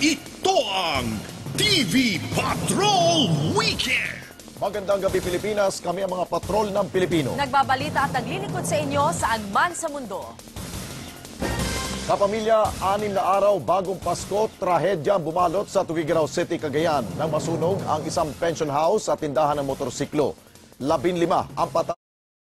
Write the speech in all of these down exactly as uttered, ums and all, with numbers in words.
Ito ang T V Patrol Weekend! Magandang gabi Pilipinas, kami ang mga patrol ng Pilipino. Nagbabalita at naglilingkod sa inyo saan man sa mundo. Kapamilya, anim na araw bagong Pasko, trahedya bumalot sa Tuguegarao City, Cagayan nang masunog ang isang pension house at tindahan ng motorsiklo. Labin lima ang patay.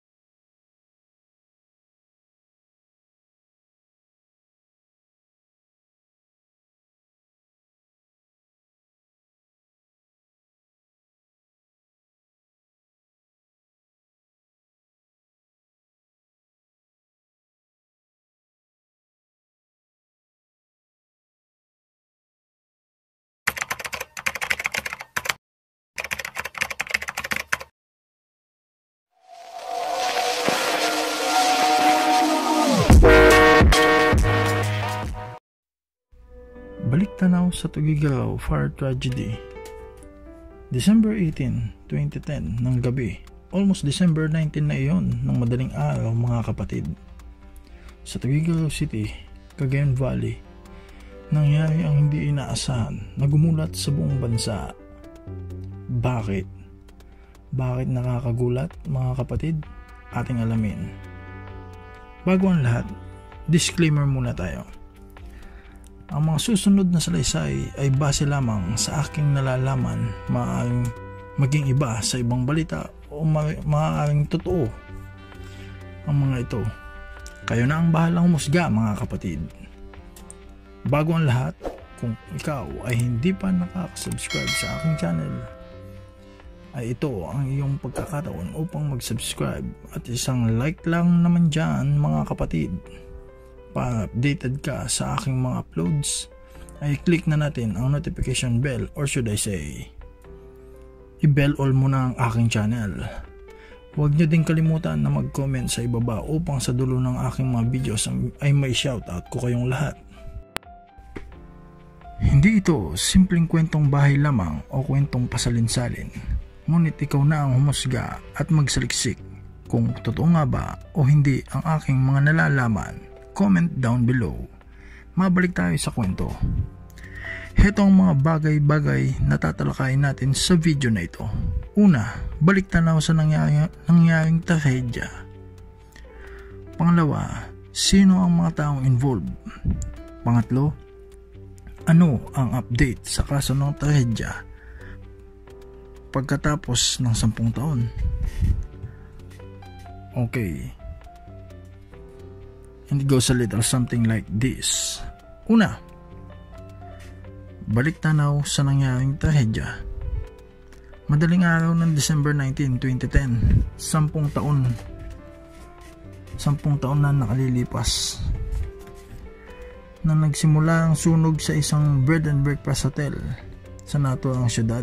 Balik tanaw sa Tuguegarao Fire Tragedy. December eighteenth, twenty ten ng gabi, almost December nineteenth na iyon ng madaling araw mga kapatid. Sa Tuguegarao City, Cagayan Valley, nangyari ang hindi inaasahan na gumulat sa buong bansa. Bakit? Bakit nakakagulat mga kapatid? Ating alamin. Bago ang lahat, disclaimer muna tayo. Ang mga susunod na salaysay ay base lamang sa aking nalalaman, maaaring maging iba sa ibang balita o ma- maaaring totoo ang mga ito. Kayo na ang bahalang humusga mga kapatid. Bago ang lahat, kung ikaw ay hindi pa nakaka-subscribe sa aking channel, ay ito ang iyong pagkakataon upang mag-subscribe at isang like lang naman dyan mga kapatid. Para updated ka sa aking mga uploads, ay click na natin ang notification bell, or should I say, i-bell all mo na ang aking channel. Huwag nyo din kalimutan na mag-comment sa ibaba upang sa dulo ng aking mga videos ay may shoutout ko kayong lahat. Hindi ito simpleng kwentong bahay lamang o kwentong pasalinsalin, ngunit ikaw na ang humusga at magsaliksik kung totoo nga ba o hindi ang aking mga nalalaman. Comment down below. Mabalik tayo sa kwento. Heto ang mga bagay-bagay na tatalakayin natin sa video na ito. Una, balik tanaw sa nangyari, nangyaring trahedya. Pangalawa, sino ang mga taong involved? Pangatlo, ano ang update sa kaso ng trahedya pagkatapos ng sampung taon? Okay. And it goes a little something like this. Una, balik tanaw sa nangyaring trahedya. Madaling araw ng December nineteenth, twenty ten, sampung taon, sampung taon na nakalilipas, na nagsimula ang sunog sa isang bread and breakfast hotel sa naturang syudad.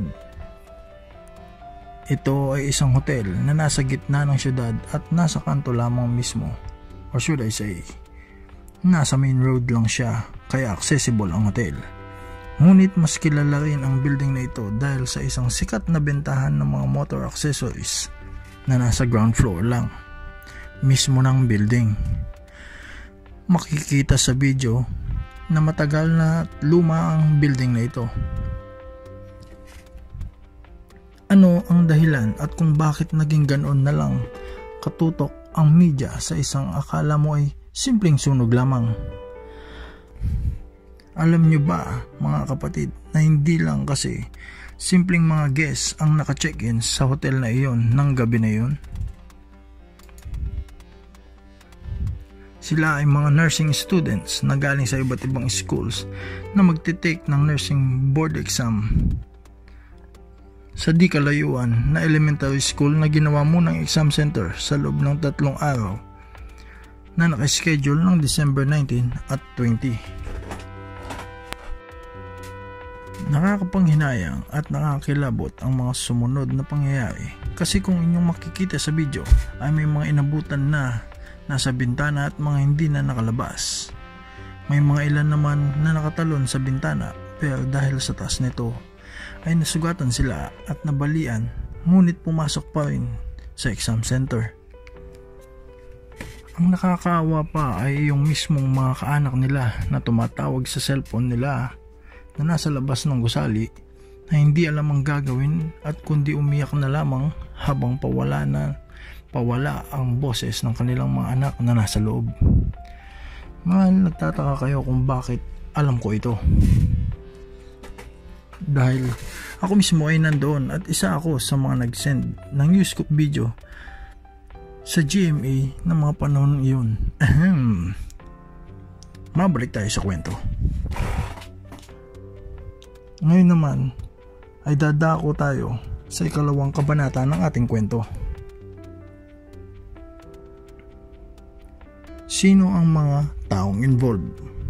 Ito ay isang hotel na nasa gitna ng syudad at nasa kanto lamang mismo. Or should I say, nasa main road lang siya, kaya accessible ang hotel. Ngunit mas kilala rin ang building na ito dahil sa isang sikat na bentahan ng mga motor accessories na nasa ground floor lang mismo ng building. Makikita sa video na matagal na luma ang building na ito. Ano ang dahilan at kung bakit naging ganoon na lang katutok ang media sa isang akala mo ay simpleng sunog lamang? Alam nyo ba mga kapatid na hindi lang kasi simpleng mga guests ang naka-check-in sa hotel na iyon ng gabi na iyon? Sila ay mga nursing students na galing sa iba't ibang schools na magte-take ng nursing board exam sa di kalayuan na elementary school na ginawa munang exam center sa loob ng tatlong araw na nakaschedule ng December nineteenth at twenty. Nakakapanghinayang at nakakilabot ang mga sumunod na pangyayari kasi kung inyong makikita sa video ay may mga inabutan na nasa bintana at mga hindi na nakalabas. May mga ilan naman na nakatalon sa bintana pero dahil sa taas nito ay nasugatan sila at nabalian, ngunit pumasok pa rin sa exam center. Ang nakakaawa pa ay yung mismong mga kaanak nila na tumatawag sa cellphone nila na nasa labas ng gusali na hindi alam ang gagawin at kundi umiyak na lamang habang pawala na pawala ang boses ng kanilang mga anak na nasa loob. Mahal, nagtataka kayo kung bakit alam ko ito. Dahil ako mismo ay nandoon at isa ako sa mga nag-send ng newscoop video sa G M A ng mga panahon iyon. Ahem. Mabalik tayo sa kwento. Ngayon naman ay dadako tayo sa ikalawang kabanata ng ating kwento. Sino ang mga taong involved?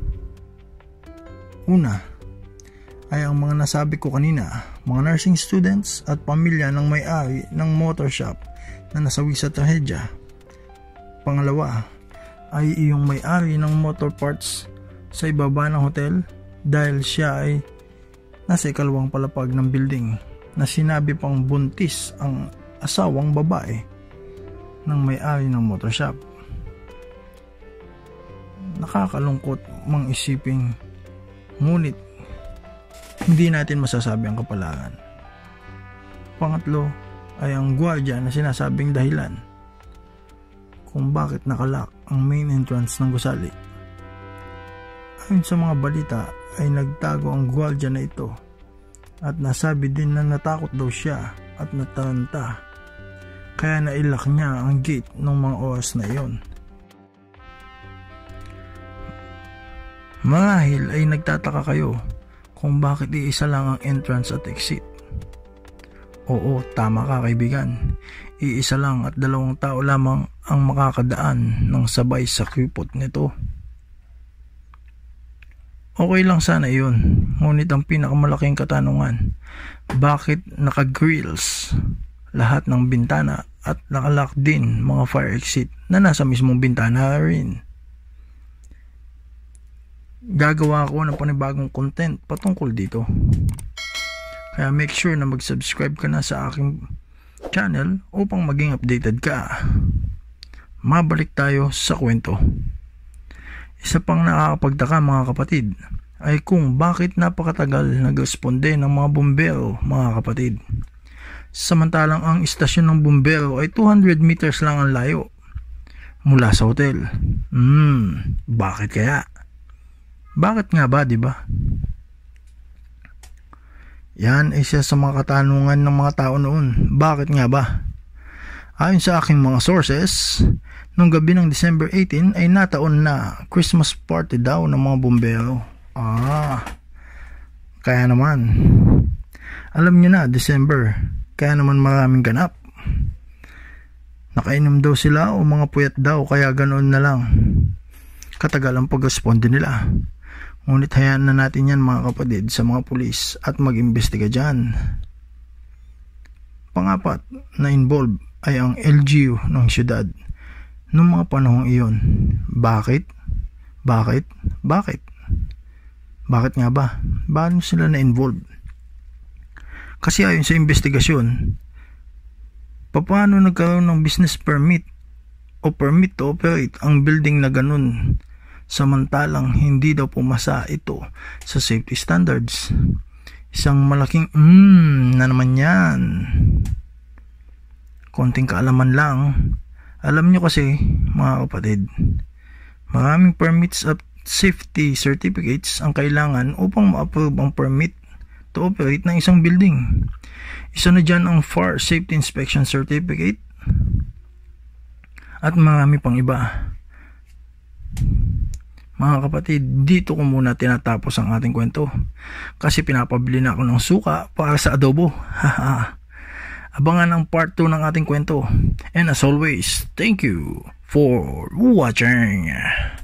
Una ay ang mga nasabi ko kanina, mga nursing students at pamilya ng may-ari ng motor shop na nasawi sa trahedya. Pangalawa ay iyong may-ari ng motor parts sa ibaba ng hotel dahil siya ay nasa ikalawang palapag ng building na sinabi pang buntis ang asawang babae ng may-ari ng motor shop. Nakakalungkot mang isiping, ngunit hindi natin masasabi ang kapalaran. Pangatlo ay ang gwardiya na sinasabing dahilan kung bakit nakalak ang main entrance ng gusali. Ayon sa mga balita ay nagtago ang gwardiya na ito at nasabi din na natakot daw siya at nataranta kaya nailak niya ang gate ng mga oras na iyon. Marahil ay nagtataka kayo kung bakit iisa lang ang entrance at exit. Oo, tama ka kaibigan. Iisa lang at dalawang tao lamang ang makakadaan ng sabay sa kripot nito. Okay lang sana iyon, ngunit ang pinakamalaking katanungan, bakit naka-grills lahat ng bintana at nakalock din mga fire exit na nasa mismong bintana rin? Gagawa ako ng panibagong content patungkol dito. Kaya make sure na mag-subscribe ka na sa aking channel upang maging updated ka. Mabalik tayo sa kwento. Isa pang nakakapagtaka mga kapatid ay kung bakit napakatagal nag-responde ng mga bumbero mga kapatid. Samantalang ang istasyon ng bumbero ay two hundred meters lang ang layo mula sa hotel. Hmm, bakit kaya? Bakit nga ba, di ba? Yan ay isa sa mga katanungan ng mga tao noon. Bakit nga ba? Ayon sa aking mga sources, nung gabi ng December eighteenth ay nataon na Christmas party daw ng mga bumbero. Ah, kaya naman. Alam nyo na, December, kaya naman maraming ganap. Nakainom daw sila o mga puyat daw kaya ganoon na lang katagal ang pag-responde nila. Ngunit hayaan na natin yan mga kapatid sa mga pulis at mag-imbestiga dyan. Pangapat na involved ay ang L G U ng syudad noong mga panahong iyon. Bakit? Bakit? Bakit? Bakit nga ba? Bakit sila na-involved? Kasi ayon sa investigasyon, paano nagkaroon ng business permit o permit to operate ang building na ganun samantalang hindi daw pumasa ito sa safety standards? Isang malaking mm na naman yan. Konting kaalaman lang. Alam nyo kasi mga kapatid, maraming permits at safety certificates ang kailangan upang ma-approve ang permit to operate ng isang building. Isa na dyan ang Fire Safety Inspection Certificate at marami pang iba. Mga kapatid, dito ko muna tinatapos ang ating kwento kasi pinapabili na ako ng suka para sa adobo. Abangan ang part two ng ating kwento. And as always, thank you for watching.